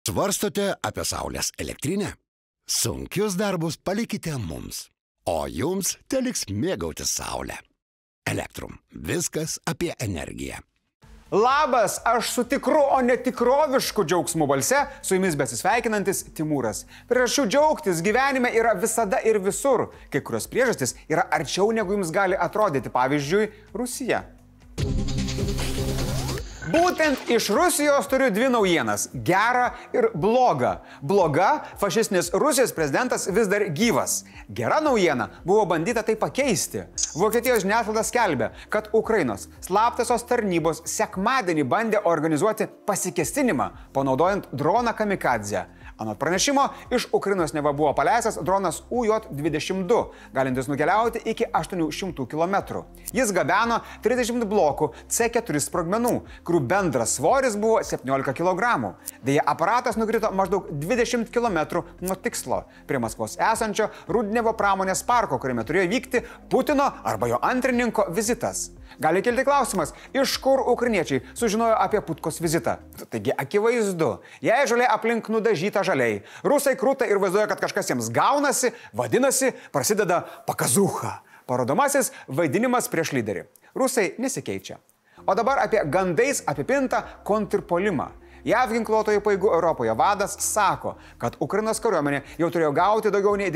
Svarstote apie saulės elektrinę? Sunkius darbus palikite mums, o jums teliks mėgautis saulę. Elektrum. Viskas apie energiją. Labas, aš su tikru, o ne tikrovišku džiaugsmu balse, su jumis besisveikinantis Timūras. Priežasčių džiaugtis gyvenime yra visada ir visur. Kai kurios priežastys yra arčiau, negu jums gali atrodyti, pavyzdžiui, Rusija. Būtent iš Rusijos turiu dvi naujienas – gerą ir blogą. Bloga – fašistinės Rusijos prezidentas vis dar gyvas. Gera naujiena – buvo bandyta tai pakeisti. Vokietijos žiniasklaida skelbia, kad Ukrainos slaptosios tarnybos sekmadienį bandė organizuoti pasikėsinimą, panaudojant droną kamikadzę. Anot pranešimo, iš Ukrainos neva buvo paleistas dronas UJ-22, galintis nukeliauti iki 800 km. Jis gabeno 30 blokų C4 sprogmenų, kurių bendras svoris buvo 17 kg. Deja, aparatas nukrito maždaug 20 km nuo tikslo, prie Maskvos esančio Rudnevo pramonės parko, kuriame turėjo vykti Putino arba jo antrininko vizitas. Gali kilti klausimas, iš kur ukrainiečiai sužinojo apie Putkos vizitą. Taigi akivaizdu, jei žolė aplink nudažyta žaliai, rusai krūta ir vaizduoja, kad kažkas jiems gaunasi, vadinasi, prasideda pakazucha. Parodomasis vaidinimas prieš lyderį. Rusai nesikeičia. O dabar apie gandais apipintą kontrpuolimą. JAV ginkluotojų pajėgų Europoje vadas sako, kad Ukrainos kariuomenė jau turėjo gauti daugiau nei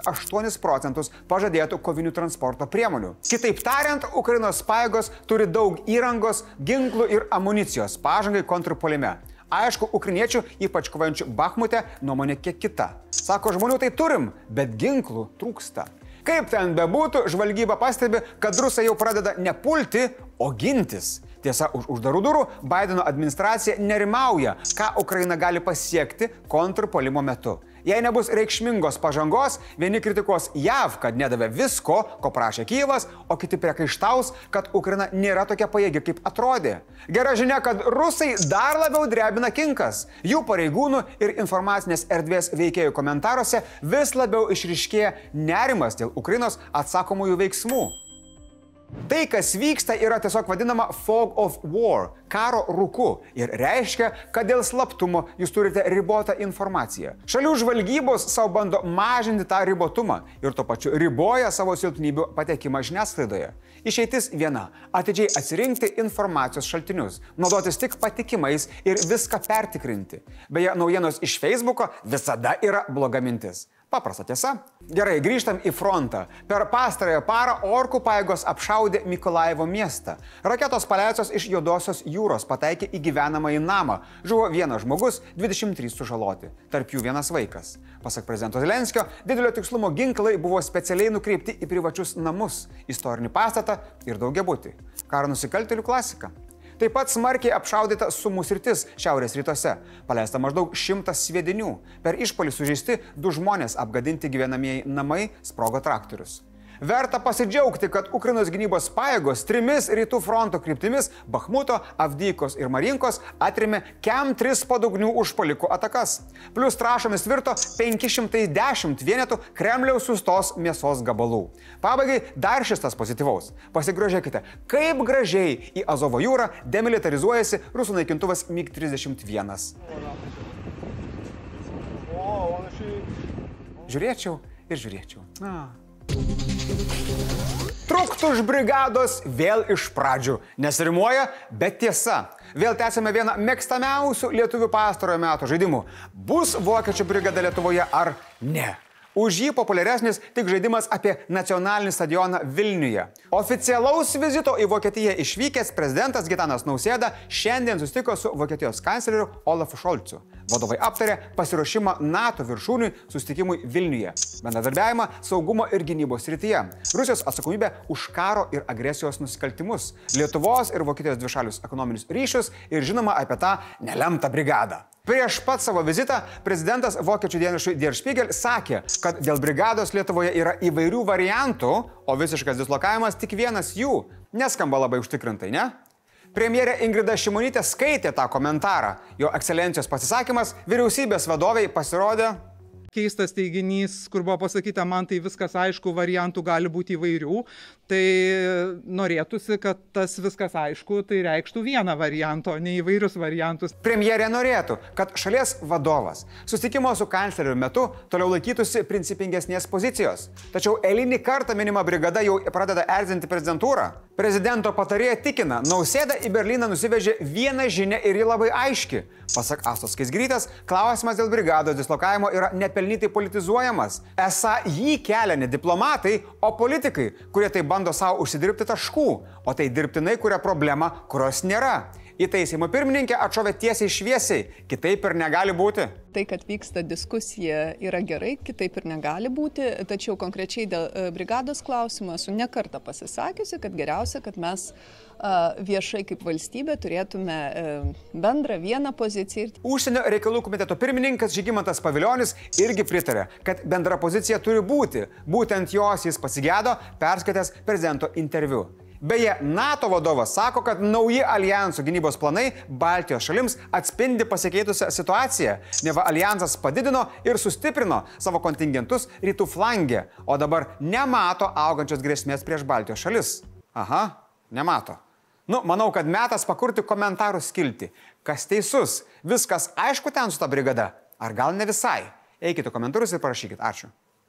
98% pažadėtų kovinių transporto priemonių. Kitaip tariant, Ukrainos pajėgos turi daug įrangos, ginklų ir amunicijos pažangai kontrpuolime. Aišku, ukrainiečių, ypač kovojančių Bachmute, nuomonė kiek kita. Sako, žmonių tai turim, bet ginklų trūksta. Kaip ten bebūtų, žvalgyba pastebi, kad rusai jau pradeda ne pulti, o gintis. Tiesa, už uždarų durų Baideno administracija nerimauja, ką Ukraina gali pasiekti kontrpuolimo metu. Jei nebus reikšmingos pažangos, vieni kritikuos JAV, kad nedavė visko, ko prašė Kyjivas, o kiti priekaištaus, kad Ukraina nėra tokia pajėgi, kaip atrodė. Gera žinia, kad rusai dar labiau drebina kinkas. Jų pareigūnų ir informacinės erdvės veikėjų komentaruose vis labiau išryškėja nerimas dėl Ukrainos atsakomųjų veiksmų. Tai, kas vyksta, yra tiesiog vadinama fog of war, karo rūku, ir reiškia, kad dėl slaptumo jūs turite ribotą informaciją. Šalių žvalgybos savo bando mažinti tą ribotumą ir tuo pačiu riboja savo silpnybių patekimą žiniasklaidoje. Išeitis viena – atidžiai atsirinkti informacijos šaltinius, naudotis tik patikimais ir viską pertikrinti. Beje, naujienos iš Facebooko visada yra bloga mintis. Paprasta tiesa. Gerai, grįžtam į frontą. Per pastarąją parą orkų pajėgos apšaudė Mykolaivo miestą. Raketos paleistos iš Juodosios jūros pataikė į gyvenamąjį namą. Žuvo vienas žmogus, 23 sužaloti. Tarp jų vienas vaikas. Pasak prezidento Zelenskio, didelio tikslumo ginklai buvo specialiai nukreipti į privačius namus, istorinį pastatą ir daugiabutį. Karo nusikaltėlių klasika. Taip pat smarkiai apšaudyta Sumų sritis šiaurės rytuose. Paleista maždaug 100 sviedinių. Per išpuolį sužeisti 2 žmonės, apgadinti gyvenamieji namai, sprogo traktorius. Verta pasidžiaugti, kad Ukrainos gynybos pajėgos 3 rytų fronto kryptimis Bachmuto, Avdijkos ir Marinkos atrėmė kem 3 padugnių užpuolikų atakas. Plius trąšomis virto 510 vienetų Kremliaus siųstos mėsos gabalų. Pabaigai dar šis tas pozityvaus. Pasigrožėkite, kaip gražiai į Azovo jūrą demilitarizuojasi rusų naikintuvas MiG-31. Žiūrėčiau ir žiūrėčiau. Truktuš brigados vėl iš pradžių. Nesirimuoja, bet tiesa. Vėl tęsime vieną mėgstamiausių lietuvių pastarojo meto žaidimų. Bus vokiečių brigada Lietuvoje ar ne? Už jį populiaresnis tik žaidimas apie nacionalinį stadioną Vilniuje. Oficialaus vizito į Vokietiją išvykęs prezidentas Gitanas Nausėda šiandien susitiko su Vokietijos kancleriu Olafu Šolcu. Vadovai aptarė pasiruošimą NATO viršūniui susitikimui Vilniuje, bendradarbiavimą saugumo ir gynybos srityje, Rusijos atsakomybę už karo ir agresijos nusikaltimus, Lietuvos ir Vokietijos dvišalius ekonominius ryšius ir žinoma apie tą nelemtą brigadą. Prieš pat savo vizitą prezidentas vokiečių dienraščiui Der Spiegel sakė, kad dėl brigados Lietuvoje yra įvairių variantų, o visiškas dislokavimas tik vienas jų. Neskamba labai užtikrintai, ne? Premjerė Ingrida Šimonytė skaitė tą komentarą. Jo ekscelencijos pasisakymas vyriausybės vadoviai pasirodė keistas teiginys, kur buvo pasakyta, man tai viskas aišku, variantų gali būti įvairių, tai norėtųsi, kad tas viskas aišku, tai reikštų vieną variantą, o ne įvairius variantus. Premjerė norėtų, kad šalies vadovas susitikimo su kancleriu metu toliau laikytųsi principingesnės pozicijos. Tačiau eilinį kartą minima brigada jau pradeda erzinti prezidentūrą. Prezidento patarėja tikina, Nausėda į Berlyną nusivežė vieną žinią ir ji labai aiški. Pasak Astos Skaisgirytės, klausimas dėl brigados dislokavimo yra nepelnytai politizuojamas. Esą jį kelia ne diplomatai, o politikai, kurie tai bando savo užsidirbti taškų, o tai dirbtinai kuria problemą, kurios nėra. Į tai Seimo pirmininkė atšovė tiesiai šviesiai, kitaip ir negali būti. Tai, kad vyksta diskusija, yra gerai, kitaip ir negali būti, tačiau konkrečiai dėl brigados klausimo esu ne kartą pasisakiusi, kad geriausia, kad mes viešai kaip valstybė turėtume bendrą vieną poziciją. Užsienio reikalų komiteto pirmininkas Žygimantas Pavilionis irgi pritarė, kad bendra pozicija turi būti. Būtent jos jis pasigedo, perskaitęs prezidento interviu. Beje, NATO vadovas sako, kad nauji alijansų gynybos planai Baltijos šalims atspindi pasikeitusią situaciją. Neva alijansas padidino ir sustiprino savo kontingentus rytų flange, o dabar nemato augančios grėsmės prieš Baltijos šalis. Aha, nemato. Manau, kad metas pakurti komentarų skiltį. Kas teisus? Viskas aišku ten su ta brigada? Ar gal ne visai? Eikite komentarus ir parašykit. Ačiū.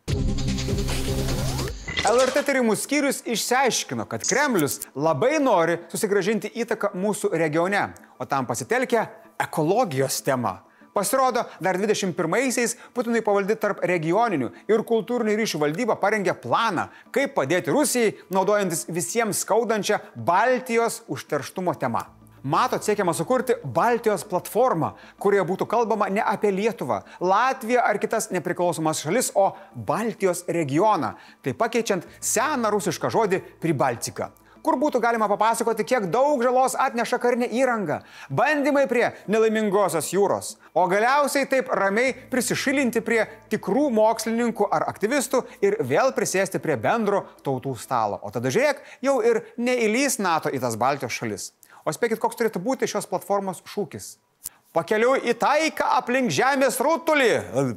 LRT tyrimų skyrius išsiaiškino, kad Kremlius labai nori susigrąžinti įtaką mūsų regione, o tam pasitelkia ekologijos temą. Pasirodo, dar 21-aisiais Putinui pavaldi tarp regioninių ir kultūrinių ryšių valdyba parengė planą, kaip padėti Rusijai, naudojantis visiems skaudančią Baltijos užterštumo temą. Matot, siekiama sukurti Baltijos platformą, kurioje būtų kalbama ne apie Lietuvą, Latviją ar kitas nepriklausomas šalis, o Baltijos regioną, tai pakeičiant seną rusišką žodį Pribaltika, kur būtų galima papasakoti, kiek daug žalos atneša karinė įranga, bandymai prie nelaimingosios jūros, o galiausiai taip ramiai prisišilinti prie tikrų mokslininkų ar aktyvistų ir vėl prisėsti prie bendro tautų stalo. O tada žiūrėk, jau ir neįlys NATO į tas Baltijos šalis. O spėkit, koks turėtų būti šios platformos šūkis. Pakeliui į taiką aplink žemės rutulį.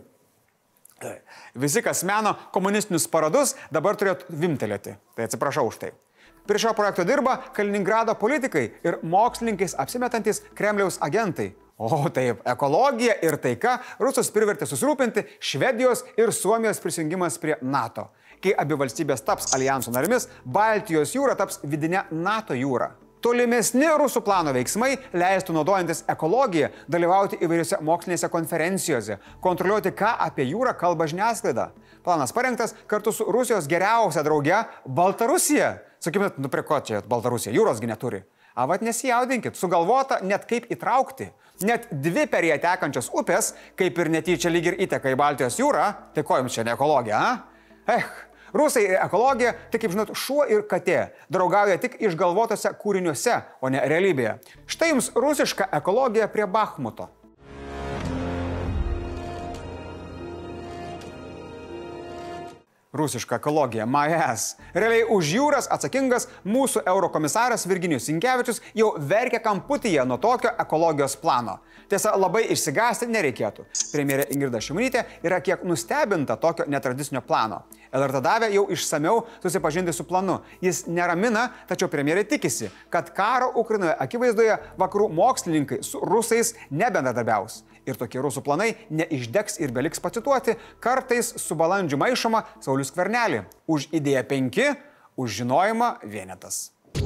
Visi, kas meno komunistinius paradus, dabar turėtų vimtelėti. Tai atsiprašau už tai. Prie šio projekto dirba Kaliningrado politikai ir mokslininkais apsimetantis Kremliaus agentai. O taip, ekologija ir taika rusus privertė susirūpinti Švedijos ir Suomijos prisijungimas prie NATO. Kai abi valstybės taps alijanso narimis, Baltijos jūra taps vidinė NATO jūra. Tolimesni rusų plano veiksmai leistų naudojantis ekologiją dalyvauti įvairiose mokslinėse konferencijose, kontroliuoti, ką apie jūrą kalba žiniasklaida. Planas parengtas kartu su Rusijos geriausia drauge Baltarusija. Sakykime, prie ko čia Baltarusija, jūrosgi neturi. Vat nesijaudinkit, sugalvota net kaip įtraukti. Net dvi per ją tekančios upės, kaip ir netyčia lyg ir įteka į Baltijos jūrą, tai ko jums čia ne ekologija, Rusai ir ekologija, tai kaip žinot, šuo ir katė draugauja tik išgalvotose kūriniuose, o ne realybėje. Štai jums rusiška ekologija prie Bachmuto. Rusiška ekologija, my ass. Realiai už jūras atsakingas mūsų eurokomisaras Virginijus Sinkevičius jau verkia kamputyje nuo tokio ekologijos plano. Tiesa, labai išsigąsti nereikėtų. Premjerė Ingrida Šimonytė yra kiek nustebinta tokio netradicinio plano. LRT davė jau išsamiau susipažinti su planu. Jis neramina, tačiau premjerė tikisi, kad karo Ukrainoje akivaizdoje vakarų mokslininkai su rusais nebendradarbiaus. Ir tokie rusų planai neišdegs ir beliks pacituoti kartais su balandžiu maišoma Saulių Skvernelį. Už idėją 5, už žinojimą vienetas.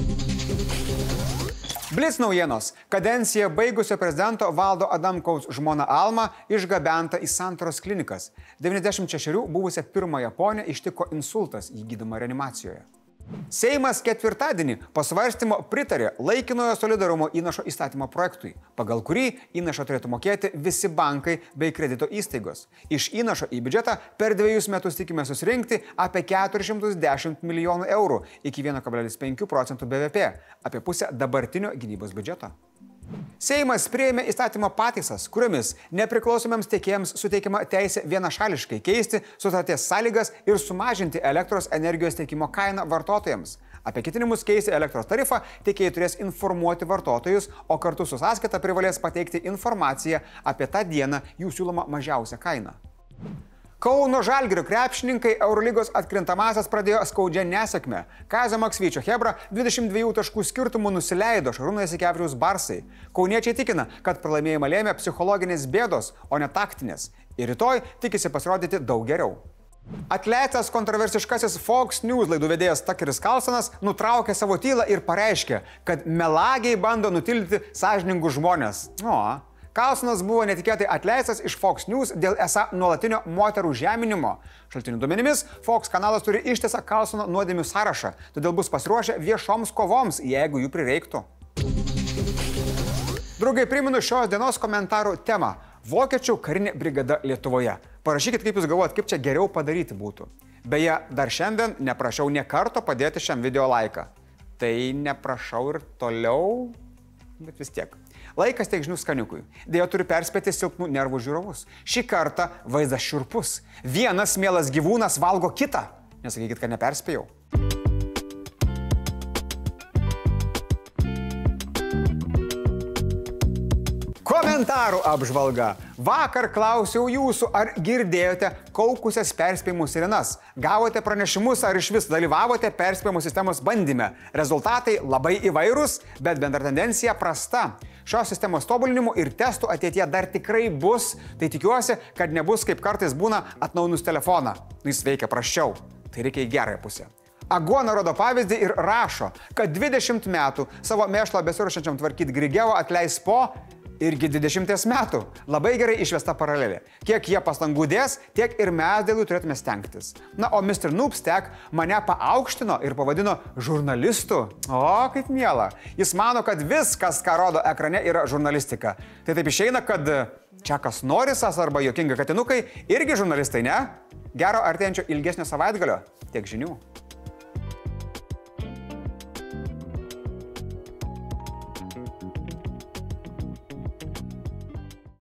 Blitz naujienos. Kadenciją baigusio prezidento Valdo Adamkaus žmona Alma išgabenta į Santaros klinikas. 96 buvusią pirmąją ponę ištiko insultas, jį gydoma reanimacijoje. Seimas ketvirtadienį pasvarstymo pritarė laikinojo solidarumo įnašo įstatymo projektui, pagal kurį įnašą turėtų mokėti visi bankai bei kredito įstaigos. Iš įnašo į biudžetą per 2 metus tikime susirinkti apie 410 milijonų eurų iki 1,5 procentų BVP, apie pusę dabartinio gynybos biudžeto. Seimas priėmė įstatymo pataisas, kuriomis nepriklausomiams tiekėjams suteikiama teisė vienašališkai keisti sutarties sąlygas ir sumažinti elektros energijos tiekimo kainą vartotojams. Apie ketinimus keisti elektros tarifą tiekėjai turės informuoti vartotojus, o kartu su sąskaita privalės pateikti informaciją apie tą dieną jų siūlomą mažiausią kainą. Kauno Žalgirio krepšininkai Eurolygos atkrintamasias pradėjo skaudžią nesėkmę. Kazio Maksvyčio chebra 22 taškų skirtumų nusileido Šarūno Jasikevičiaus Barsai. Kauniečiai tikina, kad pralaimėjimą lėmė psichologinės bėdos, o ne taktinės. Ir rytoj tikisi pasirodyti daug geriau. Atleistas kontroversiškasis Fox News laidų vedėjas Tuckeris Carlsonas nutraukė savo tylą ir pareiškė, kad melagiai bando nutildyti sąžiningus žmonės. Carlsonas buvo netikėtai atleistas iš Fox News dėl esą nuolatinio moterų žeminimo. Šaltinių duomenimis, Fox kanalas turi ištisą Carlsono nuodėmių sąrašą, todėl bus pasiruošę viešoms kovoms, jeigu jų prireiktų. Draugai, primenu šios dienos komentarų temą – Vokiečių karinė brigada Lietuvoje. Parašykit, kaip jūs galvojat, kaip čia geriau padaryti būtų. Beje, dar šiandien neprašiau nė karto padėti šiam video laiką. Tai neprašau ir toliau, bet vis tiek. Laikas tiek žinių skaniukui. Deja, turiu perspėti silpnų nervų žiūrovus. Šį kartą vaizdas šiurpus. Vienas mielas gyvūnas valgo kitą. Nesakykit, kad neperspėjau. Komentarų apžvalga. Vakar klausiau jūsų, ar girdėjote kaukusias perspėjimų sirenas. Gavote pranešimus, ar iš vis dalyvavote perspėjimų sistemos bandyme. Rezultatai labai įvairūs, bet bendra tendencija prasta. Šios sistemos tobulinimų ir testų ateityje dar tikrai bus, tai tikiuosi, kad nebus kaip kartais būna atnaujinus telefoną. Jis veikia prasčiau. Tai reikia į gerąją pusę. Aguona rodo pavyzdį ir rašo, kad 20 metų savo mėšlą besiruošiančiam tvarkyti Grigevo atleis po irgi 20 metų. Labai gerai išvesta paralelė. Kiek jie pastangų dės, tiek ir mes dėl jų turėtume stengtis. Na, o Mr. Noobstack mane paaukštino ir pavadino žurnalistu. O, kaip miela. Jis mano, kad viskas, ką rodo ekrane, yra žurnalistika. Tai taip išeina, kad Čakas Norisas arba Juokingi katinukai irgi žurnalistai, ne? Gero artėjančio ilgesnio savaitgalio. Tiek žinių.